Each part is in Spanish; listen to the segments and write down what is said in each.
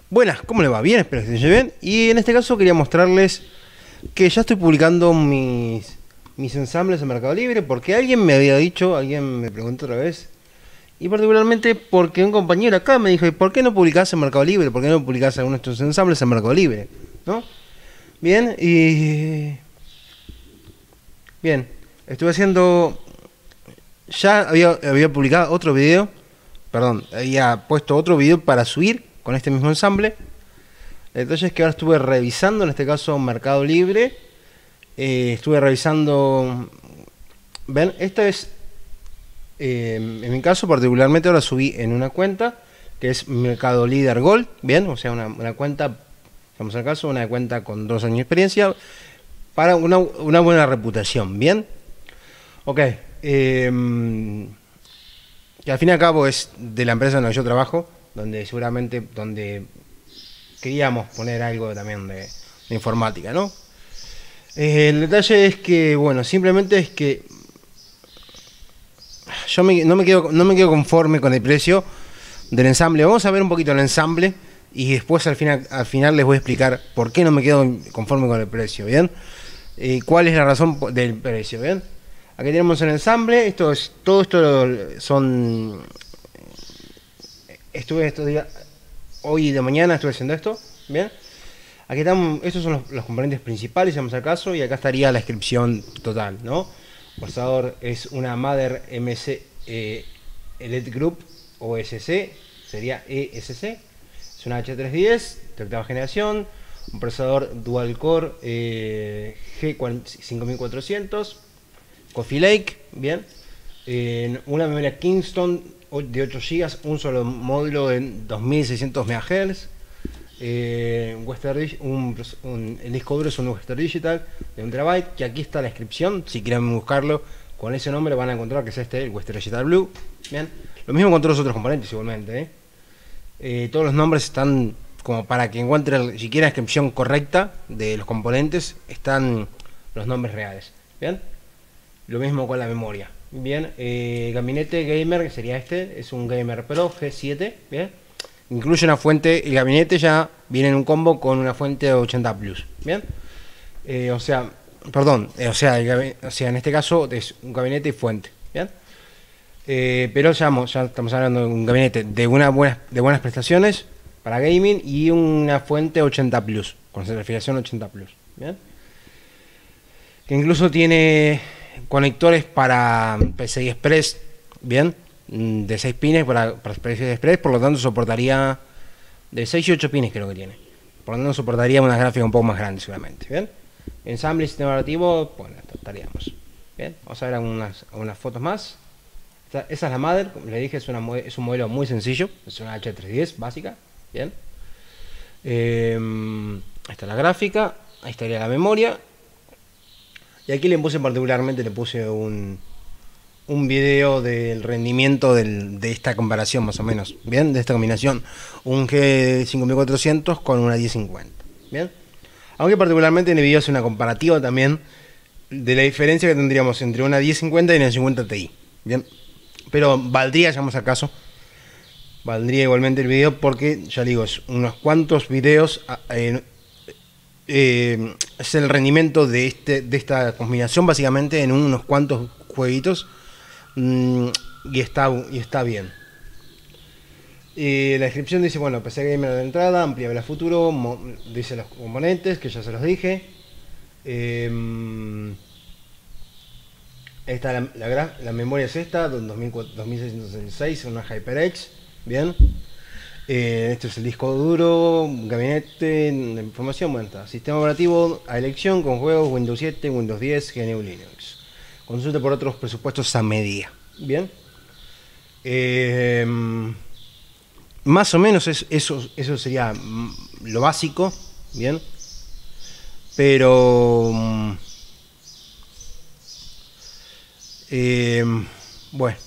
Buenas, ¿cómo le va? Bien, espero que se lleven bien. Y en este caso quería mostrarles que ya estoy publicando mis ensambles en Mercado Libre, porque alguien me había dicho, alguien me preguntó otra vez, y particularmente porque un compañero acá me dijo, ¿y por qué no publicás en Mercado Libre? ¿Por qué no publicás algunos de tus ensambles en Mercado Libre? ¿No? Bien, bien, estuve haciendo... Ya había publicado otro video, perdón, había puesto otro video para subir con este mismo ensamble. El detalle es que ahora estuve revisando, en este caso Mercado Libre, estuve revisando, ven, esto es, en mi caso particularmente ahora subí en una cuenta que es Mercado Líder Gold, bien, o sea una cuenta, vamos al caso, una cuenta con 2 años de experiencia para una buena reputación, bien, ok, que al fin y al cabo es de la empresa en la que yo trabajo, donde seguramente, donde queríamos poner algo también de informática, ¿no? El detalle es que, bueno, simplemente es que yo no me quedo conforme con el precio del ensamble. Vamos a ver un poquito el ensamble y después al final les voy a explicar por qué no me quedo conforme con el precio, ¿bien? ¿Cuál es la razón del precio, bien? Aquí tenemos el ensamble, todo esto son... Estuve estos días, hoy de mañana estuve haciendo esto, bien. Aquí están, estos son los componentes principales, vamos al caso, y acá estaría la descripción total, ¿no? El procesador es una Mother MC Elite Group OSC, sería ESC, es una H310 de octava generación, un procesador dual core G5400, Coffee Lake, bien, una memoria Kingston de 8 GB, un solo módulo de 2600 MHz, el disco duro es un Western Digital de 1 TB, que aquí está la descripción, si quieren buscarlo con ese nombre van a encontrar que es este, el Western Digital Blue, bien, lo mismo con todos los otros componentes igualmente, todos los nombres están como para que encuentren, si quieren la descripción correcta de los componentes, están los nombres reales, bien. Lo mismo con la memoria. Bien, gabinete gamer, que sería este, es un Gamer Pro G7, bien. Incluye una fuente, el gabinete ya viene en un combo con una fuente de 80 Plus, bien. O sea, en este caso es un gabinete y fuente, bien. Pero ya estamos hablando de un gabinete de buenas prestaciones para gaming y una fuente 80 Plus, con certificación 80 Plus, bien. Que incluso tiene conectores para PCI Express, bien, de 6 pines para PCI Express, por lo tanto soportaría de 6 y 8 pines, creo que tiene, por lo tanto soportaría una gráfica un poco más grande seguramente, bien. Ensamble y sistema operativo, bueno, estaríamos bien. Vamos a ver algunas fotos más. Esa es la Mother, como les dije, es un modelo muy sencillo, es una H310 básica, bien. Ahí está la gráfica, ahí estaría la memoria. Y aquí particularmente le puse un video del rendimiento de esta comparación más o menos, bien, de esta combinación, un G5400 con una 1050, bien. Aunque particularmente en el video hace una comparativa también de la diferencia que tendríamos entre una 1050 y una 50 Ti, bien. Pero valdría, llegamos al caso, valdría igualmente el video porque, ya digo, es unos cuantos videos... es el rendimiento de esta combinación básicamente en unos cuantos jueguitos, y está bien. La descripción dice, bueno, PC Gamer de entrada, ampliable a futuro, dice los componentes que ya se los dije. La memoria es esta, 2666, una HyperX, bien. Esto es el disco duro, gabinete de información, bueno, está. Sistema operativo a elección con juegos Windows 7, Windows 10, GNU Linux. Consulte por otros presupuestos a medida. Bien. Más o menos eso sería lo básico. Bien. Pero... bueno.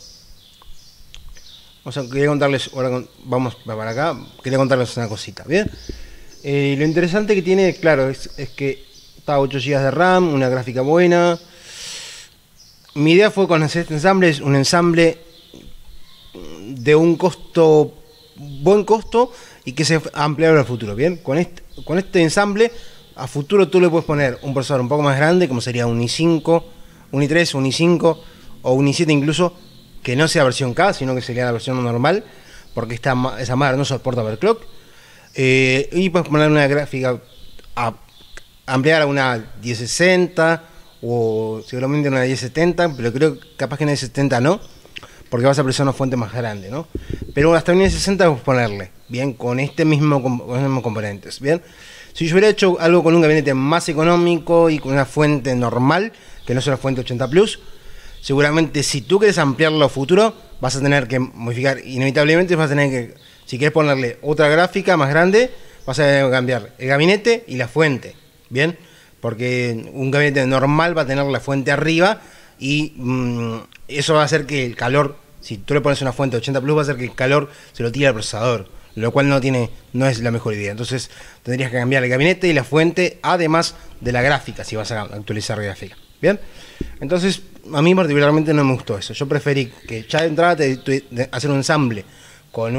Quería contarles, ahora vamos para acá, quería contarles una cosita, ¿bien? Lo interesante que tiene, claro, es que está a 8 GB de RAM, una gráfica buena. Mi idea fue con este ensamble, es un ensamble de un buen costo y que sea ampliable al futuro, ¿bien? Con este ensamble, a futuro tú le puedes poner un procesador un poco más grande, como sería un i5, un i3, un i5 o un i7 incluso, que no sea versión K, sino que sería la versión normal, porque esa madre no soporta overclock. Y puedes poner una gráfica a ampliar a una 1060 o seguramente una 1070, pero creo que capaz que una 1070 no, porque vas a precisar una fuente más grande, ¿no? Pero hasta una 1060 vamos a ponerle, bien, con estos mismos componentes, bien. Si yo hubiera hecho algo con un gabinete más económico y con una fuente normal, que no sea una fuente 80 Plus, seguramente si tú quieres ampliarlo a futuro, vas a tener que modificar, inevitablemente vas a tener que, si quieres ponerle otra gráfica más grande, vas a tener que cambiar el gabinete y la fuente, ¿bien? Porque un gabinete normal va a tener la fuente arriba y eso va a hacer que el calor, si tú le pones una fuente 80 Plus, va a hacer que el calor se lo tire al procesador, lo cual no es la mejor idea. Entonces tendrías que cambiar el gabinete y la fuente, además de la gráfica, si vas a actualizar la gráfica, ¿bien? Entonces, a mí particularmente no me gustó eso. Yo preferí que ya de entrada hacer un ensamble con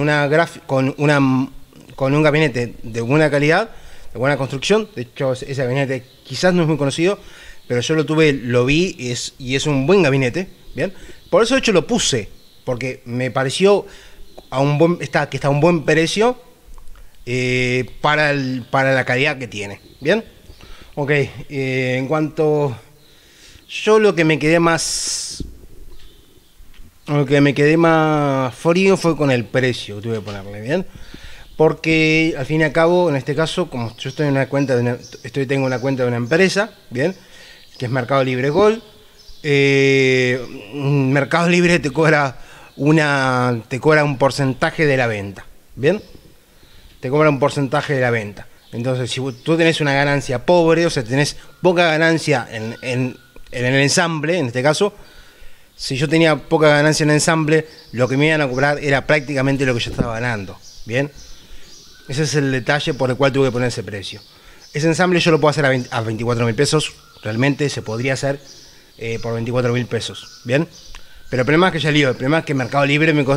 con un gabinete de buena calidad, de buena construcción. De hecho, ese gabinete quizás no es muy conocido, pero yo lo tuve, lo vi y es un buen gabinete, ¿bien? Por eso de hecho lo puse, porque me pareció que está a un buen precio para la calidad que tiene, ¿bien? Ok, en cuanto... Yo lo que me quedé más frío fue con el precio que tuve que ponerle, ¿bien? Porque al fin y al cabo, en este caso, como yo estoy en una cuenta tengo una cuenta de una empresa, ¿bien? Que es Mercado Libre Gold. Mercado Libre te cobra un porcentaje de la venta, ¿bien? Te cobra un porcentaje de la venta. Entonces, si tú tenés una ganancia pobre, o sea, tenés poca ganancia en el ensamble, en este caso, si yo tenía poca ganancia en el ensamble, lo que me iban a cobrar era prácticamente lo que yo estaba ganando, ¿bien? Ese es el detalle por el cual tuve que poner ese precio. Ese ensamble yo lo puedo hacer a 24.000 pesos, realmente se podría hacer por 24.000 pesos, ¿bien? Pero el problema es que el problema es que Mercado Libre me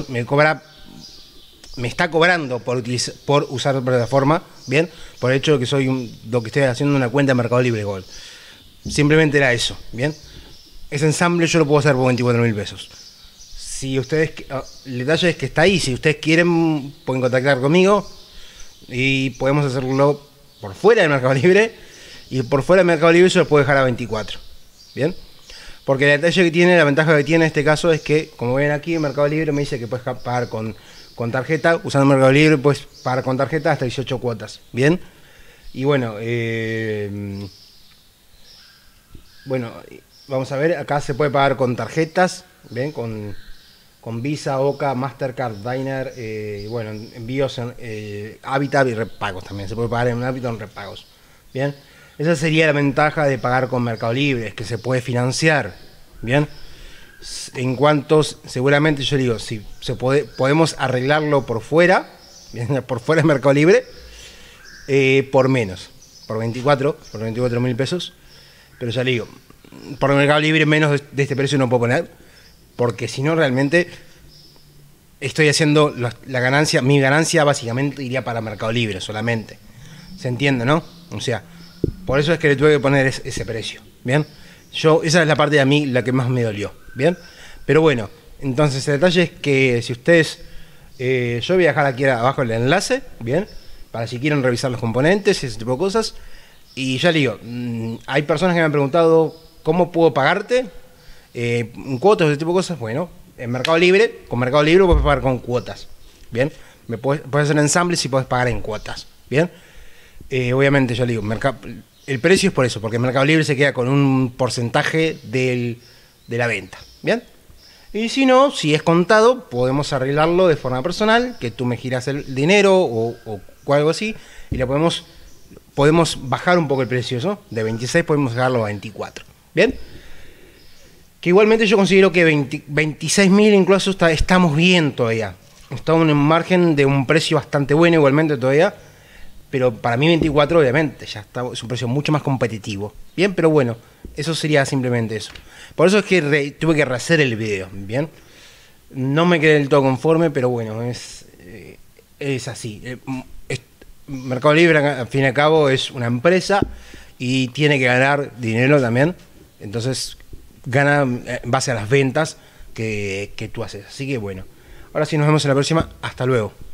está cobrando por usar la plataforma, ¿bien? Por el hecho de que lo que estoy haciendo una cuenta de Mercado Libre Gold. Simplemente era eso, ¿bien? Ese ensamble yo lo puedo hacer por 24.000 pesos. Si ustedes, el detalle es que está ahí, si ustedes quieren pueden contactar conmigo y podemos hacerlo por fuera de Mercado Libre, y por fuera de Mercado Libre yo lo puedo dejar a 24, ¿bien? Porque el detalle que tiene, la ventaja que tiene en este caso es que, como ven aquí, en Mercado Libre me dice que puedes pagar con tarjeta, usando Mercado Libre puedes pagar con tarjeta hasta 18 cuotas, ¿bien? Y bueno, vamos a ver, acá se puede pagar con tarjetas, ¿ven? Con Visa, Oca, Mastercard, Diner, bueno, envíos en Habitat y repagos también. Se puede pagar en Habitat en repagos, ¿bien? Esa sería la ventaja de pagar con Mercado Libre, es que se puede financiar, ¿bien? En cuanto, seguramente yo digo, si podemos arreglarlo por fuera, ¿bien? Por fuera de Mercado Libre, por menos, por 24.000 pesos. Pero ya le digo, por el Mercado Libre menos de este precio no puedo poner, porque si no realmente estoy haciendo la ganancia, mi ganancia básicamente iría para Mercado Libre solamente. ¿Se entiende, no? O sea, por eso es que le tuve que poner ese precio, ¿bien? Esa es la parte de a mí la que más me dolió, ¿bien? Pero bueno, entonces el detalle es que si ustedes, yo voy a dejar aquí abajo el enlace, ¿bien? Para si quieren revisar los componentes y ese tipo de cosas. Y ya le digo, hay personas que me han preguntado cómo puedo pagarte cuotas, ese tipo de cosas. Bueno, en Mercado Libre, con Mercado Libre puedes pagar con cuotas, ¿bien? Puedes hacer ensambles y puedes pagar en cuotas, ¿bien? Obviamente, ya le digo, el precio es por eso, porque Mercado Libre se queda con un porcentaje de la venta, ¿bien? Y si no, si es contado, podemos arreglarlo de forma personal, que tú me giras el dinero o algo así, y le podemos bajar un poco el precio, ¿no? De 26 podemos dejarlo a 24, ¿bien? Que igualmente yo considero que 26.000 incluso estamos bien todavía. Estamos en un margen de un precio bastante bueno igualmente todavía, pero para mí 24 obviamente ya es un precio mucho más competitivo, ¿bien? Pero bueno, eso sería simplemente eso. Por eso es que tuve que rehacer el video, ¿bien? No me quedé del todo conforme, pero bueno, Es así. Mercado Libre, al fin y al cabo, es una empresa y tiene que ganar dinero también. Entonces, gana en base a las ventas que tú haces. Así que bueno. Ahora sí, nos vemos en la próxima. Hasta luego.